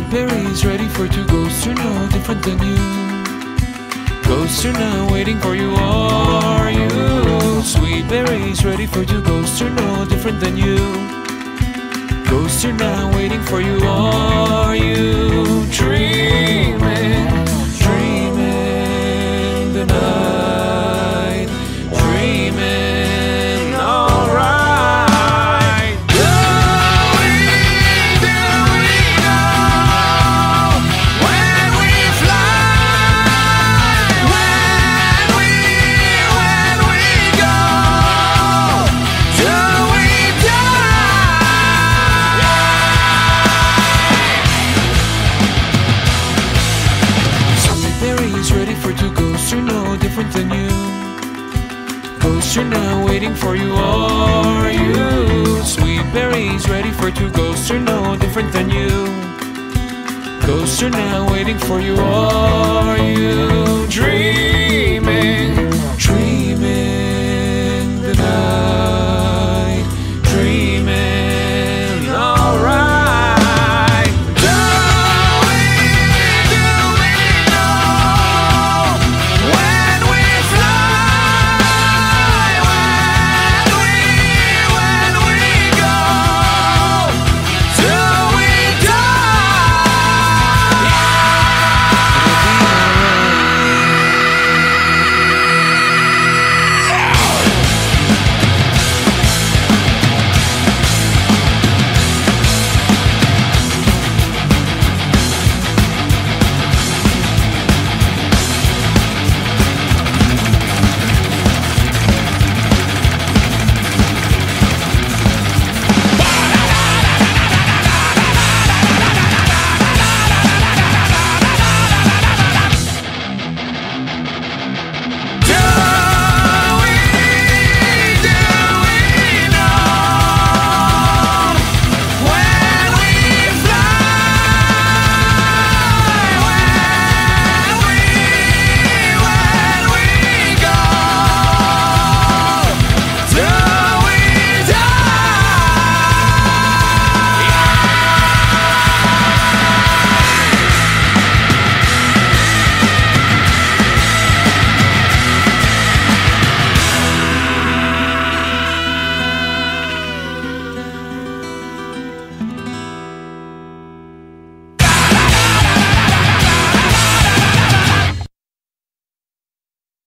berries ready for two ghosts are no different than you. Ghosts are now waiting for you, are you? Sweet berries ready for two ghosts are no different than you. Ghosts are now waiting for you, are you? Dreaming, dreaming the night, dreaming alright. Do we know when we fly, when we go? Do we berries ready for two ghosts are no different than you. Ghosts are now waiting for you, are you? Sweet berries ready for two ghosts are no different than you. Ghosts are now waiting for you, are you? Dream